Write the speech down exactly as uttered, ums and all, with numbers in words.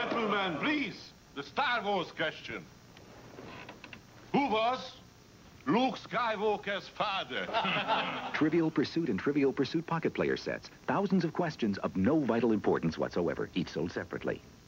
Gentlemen, please, the Star Wars question. Who was Luke Skywalker's father? Trivial Pursuit and Trivial Pursuit Pocket Player sets. Thousands of questions of no vital importance whatsoever, each sold separately.